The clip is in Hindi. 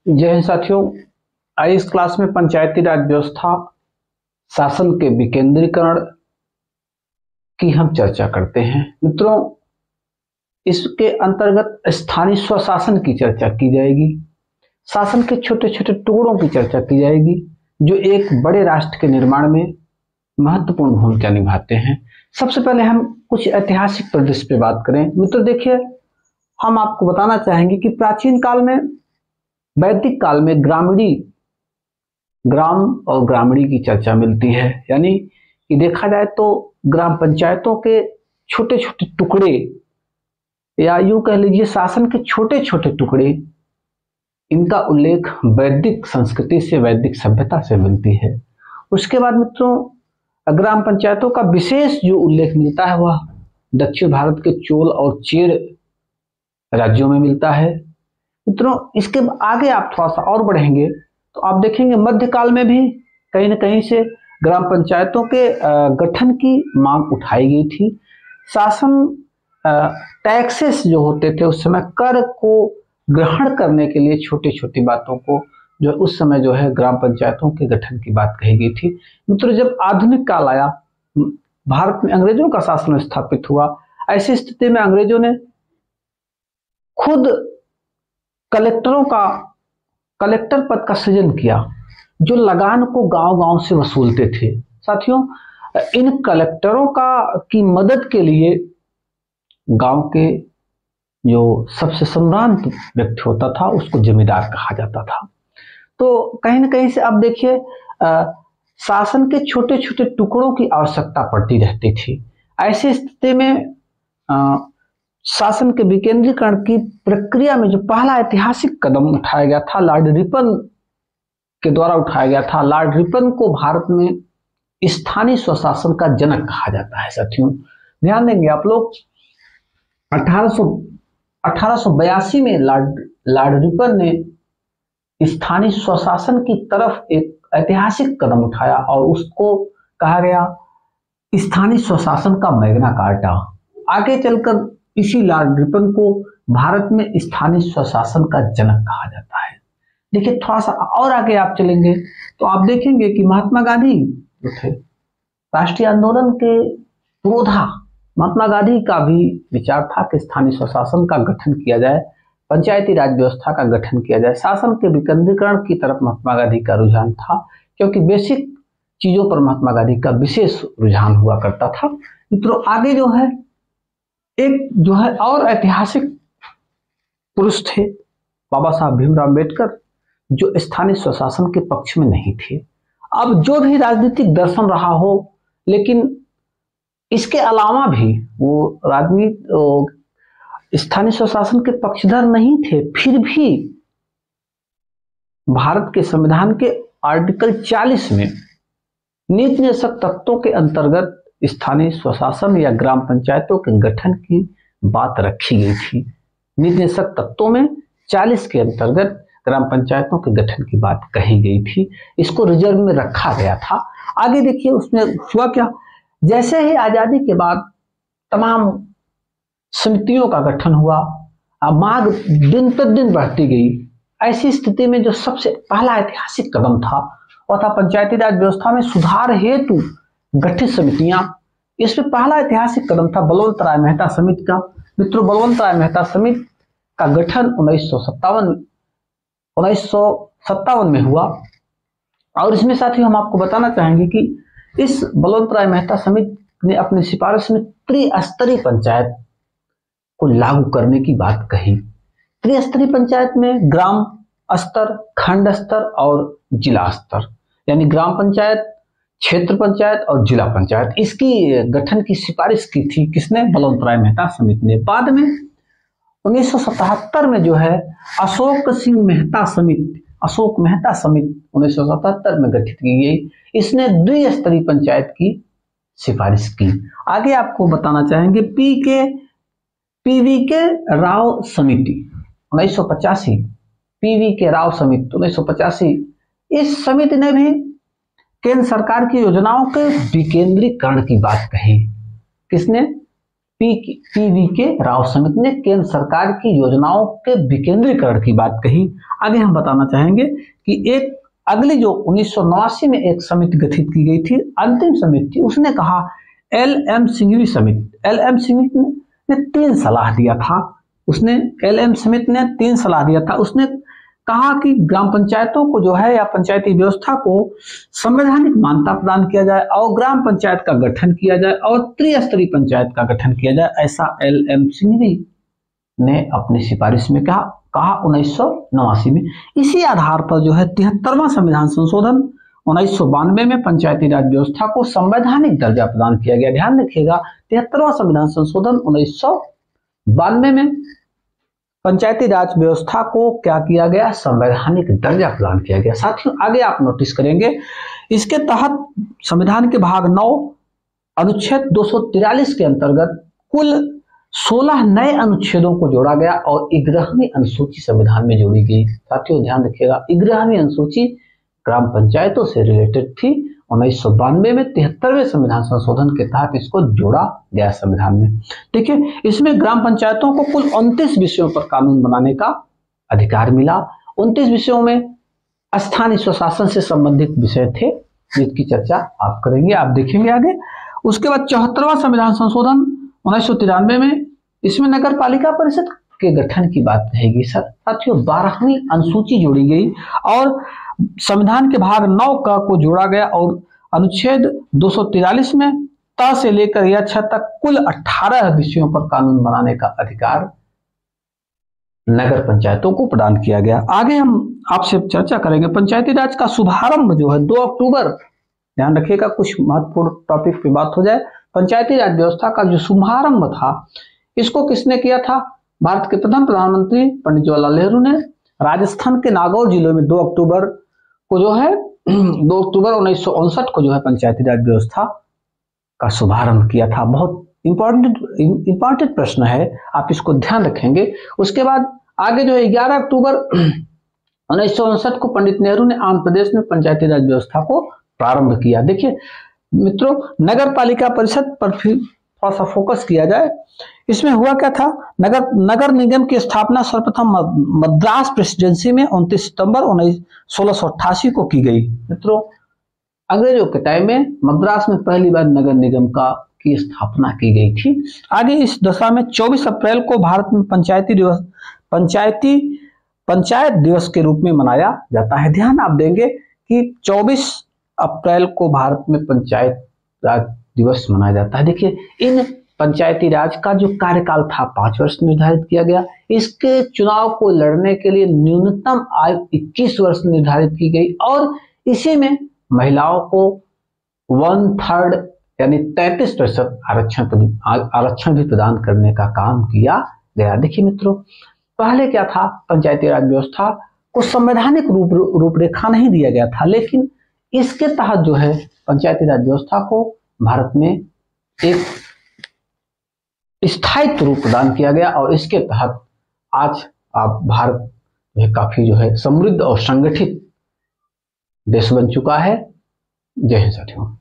जय हिंद साथियों। आज इस क्लास में पंचायती राज व्यवस्था शासन के विकेंद्रीकरण की हम चर्चा करते हैं। मित्रों, इसके अंतर्गत स्थानीय स्वशासन की चर्चा की जाएगी, शासन के छोटे छोटे टुकड़ों की चर्चा की जाएगी जो एक बड़े राष्ट्र के निर्माण में महत्वपूर्ण भूमिका निभाते हैं। सबसे पहले हम कुछ ऐतिहासिक परिदृश्य पे बात करें। मित्रों देखिए, हम आपको बताना चाहेंगे कि प्राचीन काल में, वैदिक काल में ग्राम और ग्रामीणी की चर्चा मिलती है। यानी कि देखा जाए तो ग्राम पंचायतों के छोटे छोटे टुकड़े, या यूं कह लीजिए शासन के छोटे छोटे टुकड़े, इनका उल्लेख वैदिक संस्कृति से, वैदिक सभ्यता से मिलती है। उसके बाद मित्रों, ग्राम पंचायतों का विशेष जो उल्लेख मिलता है वह दक्षिण भारत के चोल और चेर राज्यों में मिलता है। मित्रों, इसके आगे आप थोड़ा सा और बढ़ेंगे तो आप देखेंगे मध्यकाल में भी कहीं न कहीं से ग्राम पंचायतों के गठन की मांग उठाई गई थी। शासन टैक्सेस जो होते थे उस समय, कर को ग्रहण करने के लिए छोटी छोटी बातों को जो उस समय जो है ग्राम पंचायतों के गठन की बात कही गई थी। मित्रों, जब आधुनिक काल आया, भारत में अंग्रेजों का शासन स्थापित हुआ, ऐसी स्थिति में अंग्रेजों ने खुद कलेक्टर पद का सृजन किया जो लगान को गांव गांव से वसूलते थे। साथियों, इन कलेक्टरों की मदद के लिए गांव के जो सबसे सम्भ्रांत व्यक्ति होता था उसको जमींदार कहा जाता था। तो कहीं ना कहीं से आप देखिए, शासन के छोटे छोटे टुकड़ों की आवश्यकता पड़ती रहती थी। ऐसी स्थिति में शासन के विकेंद्रीकरण की प्रक्रिया में जो पहला ऐतिहासिक कदम उठाया गया था, लॉर्ड रिपन के द्वारा उठाया गया था। लॉर्ड रिपन को भारत में स्थानीय स्वशासन का जनक कहा जाता है। साथियों ध्यान देंगे आप लोग, 1882 में लॉर्ड रिपन ने स्थानीय स्वशासन की तरफ एक ऐतिहासिक कदम उठाया और उसको कहा गया स्थानीय स्वशासन का मैग्ना कार्टा। आगे चलकर इसी लॉर्ड रिपन को भारत में स्थानीय स्वशासन का जनक कहा जाता है। देखिए, थोड़ा सा और आगे आप चलेंगे तो आप देखेंगे कि महात्मा गांधी जो थे, राष्ट्रीय आंदोलन के पुरोधा महात्मा गांधी का भी विचार था कि स्थानीय स्वशासन का गठन किया जाए, पंचायती राज व्यवस्था का गठन किया जाए। शासन के विकेंद्रीकरण की तरफ महात्मा गांधी का रुझान था, क्योंकि बेसिक चीजों पर महात्मा गांधी का विशेष रुझान हुआ करता था। मित्रों, आगे जो है एक जो है और ऐतिहासिक पुरुष थे, बाबा साहब भीमराव अम्बेडकर, जो स्थानीय स्वशासन के पक्ष में नहीं थे। अब जो भी राजनीतिक दर्शन रहा हो, लेकिन इसके अलावा भी वो स्थानीय स्वशासन के पक्षधर नहीं थे। फिर भी भारत के संविधान के आर्टिकल 40 में नीति निदेशक तत्वों के अंतर्गत स्थानीय स्वशासन या ग्राम पंचायतों के गठन की बात रखी गई थी। नीति निदेशक तत्वों में 40 के अंतर्गत ग्राम पंचायतों के गठन की बात कही गई थी। इसको रिजर्व में रखा गया था। आगे देखिए उसमें हुआ क्या, जैसे ही आजादी के बाद तमाम समितियों का गठन हुआ, मांग दिन प्रतिदिन बढ़ती गई। ऐसी स्थिति में जो सबसे पहला ऐतिहासिक कदम था वह था पंचायती राज व्यवस्था में सुधार हेतु गठित समितियां। इसमें पहला ऐतिहासिक कदम था बलवंत राय मेहता समिति का। मित्रों, बलवंत राय मेहता समिति का गठन 1957 में हुआ। और इसमें साथ ही हम आपको बताना चाहेंगे कि इस बलवंत राय मेहता समिति ने अपनी सिफारिश में त्रिस्तरीय पंचायत को लागू करने की बात कही। त्रिस्तरीय पंचायत में ग्राम स्तर, खंड स्तर और जिला स्तर, यानी ग्राम पंचायत, क्षेत्र पंचायत और जिला पंचायत, इसकी गठन की सिफारिश की थी किसने? बलवंत राय मेहता समिति ने। बाद में 1977 में जो है अशोक मेहता समिति 1977 में गठित की गई। इसने द्विस्तरीय पंचायत की सिफारिश की। आगे आपको बताना चाहेंगे पीवी के राव समिति 1985, पीवी के राव समिति 1985, इस समिति ने भी केंद्र सरकार की योजनाओं के विकेंद्रीकरण की बात कही। किसने? पी.वी. के राव समिति ने केंद्र सरकार की योजनाओं के विकेंद्रीकरण की बात कही। आगे हम बताना चाहेंगे कि एक अगली जो 1989 में एक समिति गठित की गई थी, अंतिम समिति थी, उसने कहा एल.एम. सिंघवी समिति। एल.एम. सिंघवी ने 3 सलाह दिया था। एल.एम. समिति ने 3 सलाह दिया था। उसने कहा कि ग्राम पंचायतों को जो है या पंचायती व्यवस्था को संवैधानिक मान्यता प्रदान किया जाए और ग्राम पंचायत का गठन किया जाए और त्रिस्तरीय पंचायत का गठन किया जाए। ऐसा एल.एम. सिंघवी ने अपनी सिफारिश में कहा 1989 में। इसी आधार पर जो है 73वां संविधान संशोधन 1992 में पंचायती राज व्यवस्था को संवैधानिक दर्जा प्रदान किया गया। ध्यान रखिएगा, 73वां संविधान संशोधन 1992 में पंचायती राज व्यवस्था को क्या किया गया, संवैधानिक दर्जा प्रदान किया गया। साथियों आगे आप नोटिस करेंगे, इसके तहत संविधान के भाग 9 अनुच्छेद 243 के अंतर्गत कुल 16 नए अनुच्छेदों को जोड़ा गया और 11वीं अनुसूची संविधान में जोड़ी गई। साथियों ध्यान रखिएगा, 11वीं अनुसूची ग्राम पंचायतों से रिलेटेड थी। 1992 में 73वें संविधान संशोधन के तहत इसको जोड़ा गया संविधान में। देखिए, इसमें ग्राम पंचायतों को कुल 29 विषयों पर कानून बनाने का अधिकार मिला। 29 विषयों में स्थानीय स्वशासन से संबंधित विषय थे, जिसकी चर्चा आप करेंगे, आप देखेंगे आगे। उसके बाद 74वां संविधान संशोधन 1993 में, इसमें नगर पालिका परिषद के गठन की बात रहेगी। साथियों 12वीं अनुसूची जोड़ी गई और संविधान के भाग 9 का को जोड़ा गया और अनुच्छेद 243 में त से लेकर या 6 तक कुल 18 विषयों पर कानून बनाने का अधिकार नगर पंचायतों को प्रदान किया गया। आगे हम आपसे चर्चा करेंगे पंचायती राज का शुभारंभ जो है 2 अक्टूबर, ध्यान रखिएगा कुछ महत्वपूर्ण टॉपिक पे बात हो जाए। पंचायती राज व्यवस्था का जो शुभारंभ था, इसको किसने किया था? भारत के प्रथम प्रधानमंत्री पंडित जवाहरलाल नेहरू ने राजस्थान के नागौर जिले में 2 अक्टूबर को जो है 2 अक्टूबर 1959 को जो है पंचायती राज व्यवस्था का शुभारंभ किया था। बहुत इंपॉर्टेंट प्रश्न है, आप इसको ध्यान रखेंगे। उसके बाद आगे जो है 11 अक्टूबर 1959 को पंडित नेहरू ने आंध्र प्रदेश में पंचायती राज व्यवस्था को प्रारंभ किया। देखिए मित्रों, नगर पालिका परिषद पर फिर थोड़ा सा फोकस किया जाए। इसमें हुआ क्या था, नगर निगम की स्थापना सर्वप्रथम मद्रास प्रेसिडेंसी में 29 सितंबर 1688 को की गई। मित्रों, अंग्रेजों के टाइम में मद्रास में पहली बार नगर निगम की स्थापना की गई थी। आगे इस दशा में 24 अप्रैल को भारत में पंचायत दिवस के रूप में मनाया जाता है। ध्यान आप देंगे कि 24 अप्रैल को भारत में पंचायत राज दिवस मनाया जाता है। देखिए, इन पंचायती राज का जो कार्यकाल था 5 वर्ष निर्धारित किया गया। इसके चुनाव को लड़ने के लिए न्यूनतम आयु 21 वर्ष निर्धारित की गई और इसी में महिलाओं को 1/3 यानी 33% आरक्षण भी प्रदान करने का काम किया गया। देखिए मित्रों, पहले क्या था, पंचायती राज व्यवस्था को संवैधानिक रूपरेखा नहीं दिया गया था, लेकिन इसके तहत जो है पंचायती राज व्यवस्था को भारत में एक स्थायित्व रूप प्रदान किया गया और इसके तहत आज आप भारत में काफी जो है समृद्ध और संगठित देश बन चुका है। जय हिंद साथियों।